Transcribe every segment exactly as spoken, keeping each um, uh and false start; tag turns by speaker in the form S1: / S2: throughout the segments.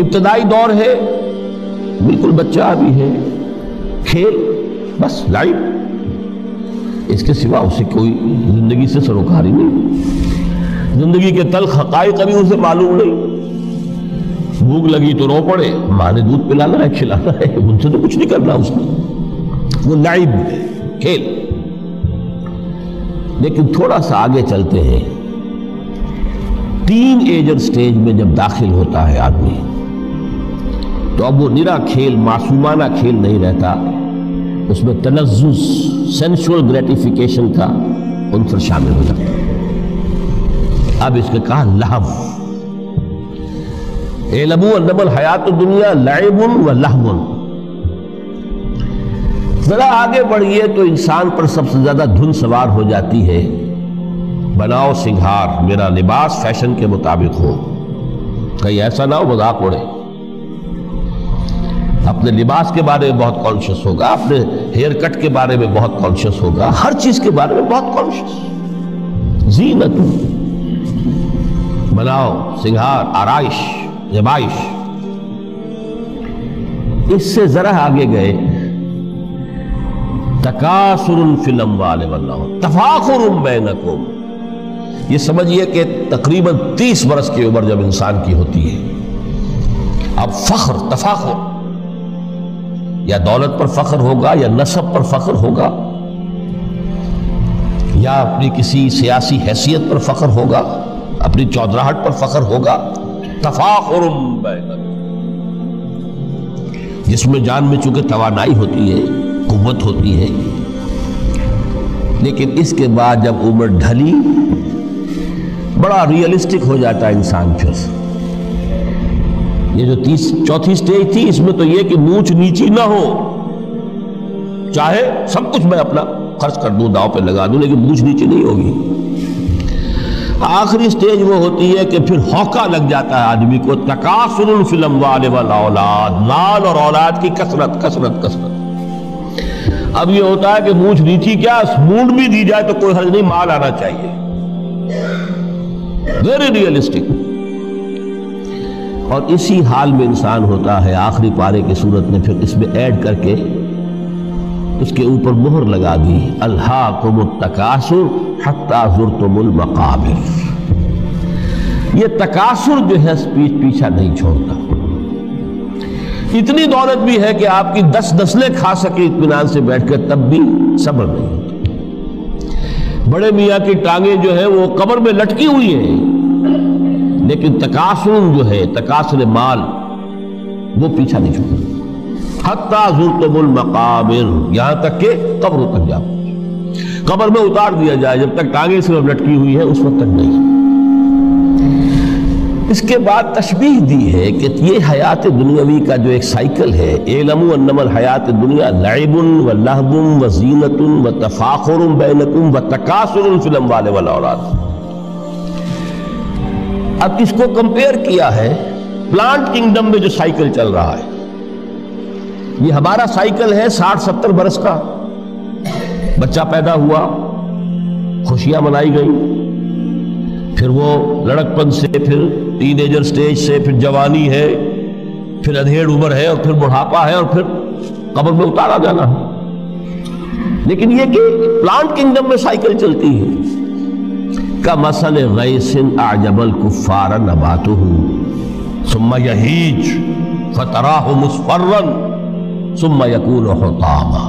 S1: ابتدائی دور ہے، بالکل بچہ ابھی ہے، کھیل بس لائف، اس کے سوا اسے کوئی زندگی سے سروکاری نہیں، زندگی کے تلخ حقائق ابھی اسے معلوم نہیں۔ بھوک لگی تو رو پڑے، ماں نے دودھ پلانا ہے، کھلانا ہے، ان سے تو کچھ نہیں کرنا اس نے، وہ لعب کھیل۔ لیکن تھوڑا سا آگے چلتے ہیں، ٹین ایجر سٹیج میں جب داخل ہوتا ہے آدمی تو اب وہ نرا کھیل، معصومانہ کھیل نہیں رہتا، اس میں تلذذ، سینشول گریٹیفیکیشن کا عنصر شامل ہو جاتا ہے۔ اب اس کے کہا لہو، اعلموا انما الحیات الدنیا لعب و لہو۔ ذرا آگے بڑھئے تو انسان پر سب سے زیادہ دھن سوار ہو جاتی ہے، بناؤ سنگھار، میرا لباس فیشن کے مطابق ہو، کہیں ایسا نہ ہو مذاق اڑے۔ اپنے لباس کے بارے میں بہت کانشیس ہوگا، اپنے ہیئر کٹ کے بارے میں بہت کانشیس ہوگا، ہر چیز کے بارے میں بہت کانشیس۔ زینت، بناؤ سنگھار، آرائش، زیبائش۔ اس سے ذرا آگے گئے، تکاثر فی الاموال والاولاد، تفاخر بینکم۔ یہ سمجھئے کہ تقریباً تیس برس کی عمر جب انسان کی ہوتی ہے، اب فخر، تفاخر، یا دولت پر فخر ہوگا، یا نسب پر فخر ہوگا، یا اپنی کسی سیاسی حیثیت پر فخر ہوگا، اپنی چودراہٹ پر فخر ہوگا۔ تفاخر بینکم، جس میں جان میں چونکہ توانائی ہوتی ہے، قوت ہوتی ہے، لیکن اس کے بعد جب عمر ڈھلی بڑا ریئلسٹک ہو جاتا ہے انسان۔ پھر یہ جو تیس چوتھی سٹیج تھی، اس میں تو یہ کہ مونچھ نیچی نہ ہو، چاہے سب کچھ میں اپنا خرچ کر دوں، داؤ پہ لگا دوں، لیکن مونچھ نیچی نہیں ہوگی۔ آخری سٹیج وہ ہوتی ہے کہ پھر ہوکا لگ جاتا ہے آدمی کو، تکاثر فی الاموال والاولاد، مال اور اولاد کی کثرت کثرت کثرت۔ اب یہ ہوتا ہے کہ مونچھ نیچی کیا، مونڈ بھی دی جائے تو کوئی حرج نہیں، مال آنا چاہیے، ویری ریئلسٹک۔ اور اسی حال میں انسان ہوتا ہے، آخری پارے کی صورت نے پھر اس میں ایڈ کر کے اس کے اوپر مہر لگا دی، الہاکم التکاثر حتی زرتم المقابر۔ یہ تکاثر جو ہے پیچھ پیچھا نہیں چھوڑتا، اتنی دولت بھی ہے کہ آپ کی دس نسلیں کھا سکے اطمینان سے بیٹھ کر، تب بھی صبر نہیں ہوتا۔ بڑے میاں کی ٹانگیں جو ہے وہ قبر میں لٹکی ہوئی ہیں، لیکن تکاثر جو ہے، تکاثر مال، وہ پیچھا نہیں چھوڑتا۔ حتی زرتم المقابر، یہاں تک کہ قبر تک جاؤ، قبر میں اتار دیا جائے، جب تک ٹانگیں صرف لٹکی ہوئی ہیں اس وقت تک نہیں۔ اس کے بعد تشبیہ دی ہے کہ یہ حیات دنیاوی کا جو ایک سائیکل ہے، اعلموا انما الحیات الدنیا لعب و لہو و زینت و تفاخر بینکم و تکاثر فی الاموال والاولاد۔ اب اس کو کمپیئر کیا ہے پلانٹ کنگڈم میں جو سائیکل چل رہا ہے۔ یہ ہمارا سائیکل ہے ساٹھ ستر برس کا، بچہ پیدا ہوا، خوشیاں منائی گئی، پھر وہ لڑکپن سے، پھر ٹین ایجر سٹیج سے، پھر جوانی ہے، پھر ادھیڑ عمر ہے، اور پھر بڑھاپا ہے، اور پھر قبر میں اتارا جانا ہے۔ لیکن یہ کہ پلانٹ کنگڈم میں سائیکل چلتی ہے، کمثل غیث اعجب الکفار نباتہ ثم یہیج فتراہ مصفرا ثم یکون حطاما۔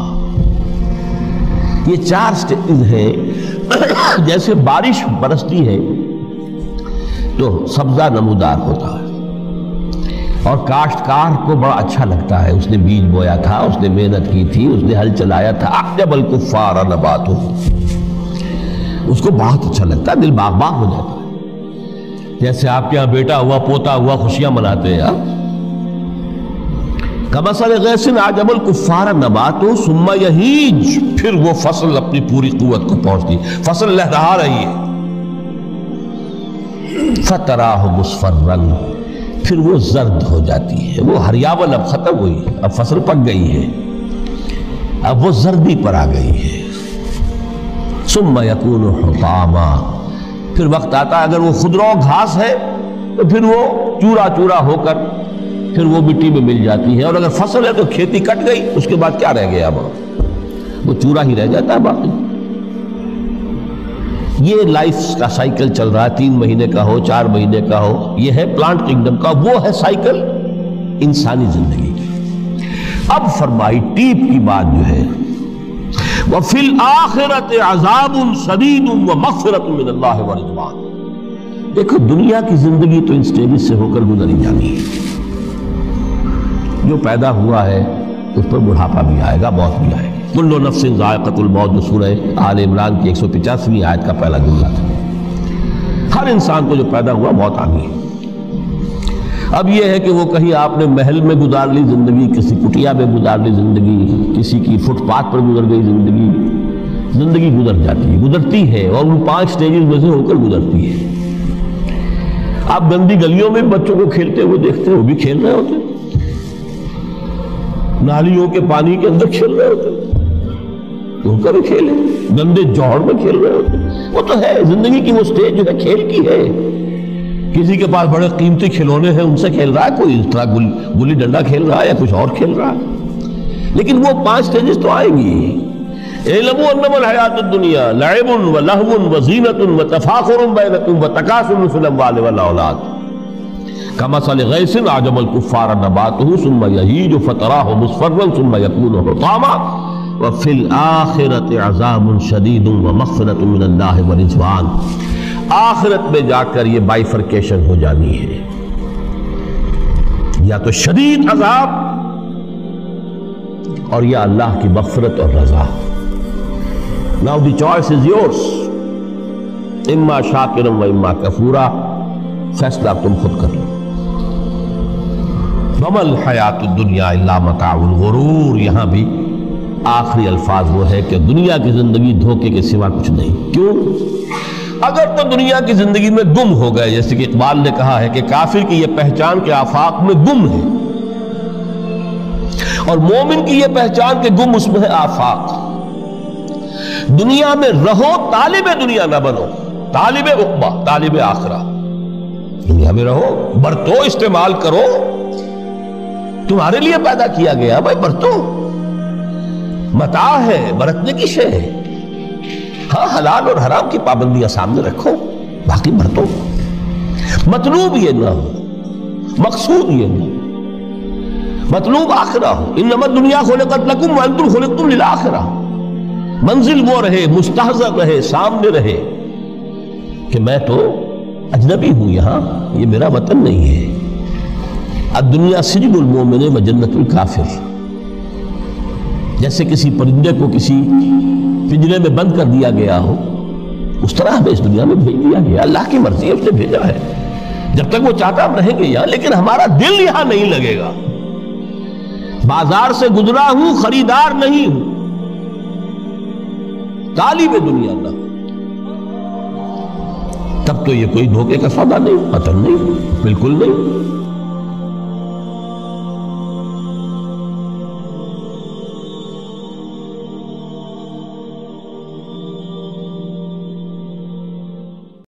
S1: یہ چار سٹیج ہیں، جیسے بارش برستی ہے تو سبزہ نمودار ہوتا ہے، اور کاشتکار کو بڑا اچھا لگتا ہے، اس نے بیج بویا تھا، اس نے محنت کی تھی، اس نے ہل چلایا تھا، اعجب الکفار نباتہ، اس کو بہت اچھا لگتا ہے، دل باغ باغ ہو جاتا ہے۔ جیسے آپ کے یہاں بیٹا ہوا، پوتا ہوا، خوشیاں مناتے ہیں آپ۔ کمثل غیث اعجب الکفار نباتہ ثم یہیج، پھر وہ فصل اپنی پوری قوت کو پہنچتی، فصل لہرا رہی ہے، فتراہ مصفرا، پھر وہ زرد ہو جاتی ہے، وہ ہریاول اب ختم ہوئی، اب فصل پک گئی ہے، اب وہ زردی پر آ گئی ہے۔ ثم یکون حطاما، پھر وقت آتا ہے اگر وہ خضرو گھاس ہے تو پھر وہ چورا چورا ہو کر پھر وہ مٹی میں مل جاتی ہے، اور اگر فصل ہے تو کھیتی کٹ گئی، اس کے بعد کیا رہ گیا؟ اب وہ چورا ہی رہ جاتا ہے باقی۔ یہ لائف کا سائیکل چل رہا ہے، تین مہینے کا ہو، چار مہینے کا ہو، یہ ہے پلانٹ کنگڈم کا، وہ ہے سائیکل انسانی زندگی کی۔ اب فرمائی ٹیپ کی بات جو ہے، وَفِي الْآخِرَةِ عَذَابٌ شَدِيدٌ وَمَغْفِرَةٌ مِّنَ اللَّهِ وَرِضْوَانٌ۔ دیکھو دنیا کی زندگی تو ان سٹیجز سے ہو کر گزری جانی ہے، جو پیدا ہوا ہے اس پر بڑھاپا بھی آئے گا، موت بھی آئے گی۔ کل نفس ذائقۃ الموت، جو سورہ آل عمران کی ایک سو پچاسویں آیت کا پہلا جملہ تھا۔ ہر انسان کو جو پیدا ہوا موت آ گئی۔ اب یہ ہے کہ وہ کہیں آپ نے محل میں گزار لی زندگی، کسی کٹیا میں گزار لی زندگی، کسی کی فٹ پاتھ پر گزر گئی زندگی، زندگی گزر جاتی ہے، گزرتی ہے، اور ان پانچ سٹیجز میں سے ہو کر گزرتی ہے۔ آپ گندی گلیوں میں بچوں کو کھیلتے ہوئے دیکھتے ہیں، وہ بھی کھیل رہے ہوتے ہیں، نالیوں کے پانی کے اندر کھیل رہے ہوتے ہیں، ان کا بھی کھیل ہے، گندے جوہر میں کھیل رہے ہوتے ہیں۔ وہ تو ہے زندگی کی وہ سٹیج جو ہے کھیل کی ہے۔ کسی کے پاس بڑے قیمتی کھلونے ہیں، ان سے کھیل رہا ہے، کوئی اس طرح گلی ڈنڈا کھیل رہا ہے یا کچھ اور کھیل رہا ہے، لیکن وہ پانچ سٹیجز تو آئیں گی۔ اعلموا انما الحیات الدنیا لعب ولہو وزینۃ وتفاخر بینکم وتکاثر فی الاموال والاولاد کمثل غیث اعجب الکفار نباتہ ثم یہیج فتراہ مصفرا ثم یکون حطاما وفی الآخرۃ عذاب شدید ومغفرۃ من اللہ ورضوان۔ آخرت میں جا کر یہ بائیفرکیشن ہو جانی ہے، یا تو شدید عذاب اور یا اللہ کی مغفرت اور رضا۔ Now the choice is yours، اما شاکرا و اما کفورا، فیصلہ تم خود کر لو۔ وما الحیات الدنیا الا متاع الغرور، یہاں بھی آخری الفاظ وہ ہے کہ دنیا کی زندگی دھوکے کے سوا کچھ نہیں۔ کیوں؟ اگر تو دنیا کی زندگی میں گم ہو گئے، جیسے کہ اقبال نے کہا ہے کہ کافر کی یہ پہچان کے آفاق میں گم ہے، اور مومن کی یہ پہچان کے گم اس میں ہے آفاق۔ دنیا میں رہو، طالب دنیا نہ بنو، طالب عقبہ، طالب آخرہ۔ دنیا میں رہو، برتو، استعمال کرو، تمہارے لیے پیدا کیا گیا، بھائی برتو، متاع ہے، برتنے کی شے ہے۔ ہاں حلال اور حرام کی پابندیاں سامنے رکھو، باقی برتو۔ مطلوب یہ نہ ہو، مقصود یہ نہ ہو، مطلوب آخرہ ہو۔ انما الدنیا خلقت لکم وانتم خلقتم للآخرہ۔ منزل وہ رہے، مستحضر رہے، سامنے رہے کہ میں تو اجنبی ہوں، یہاں یہ میرا وطن نہیں ہے۔ الدنیا سجن المومن و جنت الکافر۔ جیسے کسی پرندے کو کسی پنجرے میں بند کر دیا گیا ہو، اس طرح ہمیں اس دنیا میں بھیج دیا گیا، اللہ کی مرضی ہے، اس نے بھیجا ہے۔ جب تک وہ چاہتا ہم رہیں گے یہاں، لیکن ہمارا دل یہاں نہیں لگے گا۔ بازار سے گزرا ہوں، خریدار نہیں ہوں، طالب دنیا نہ، تب تو یہ کوئی دھوکے کا سودا نہیں، وطن نہیں، بالکل نہیں۔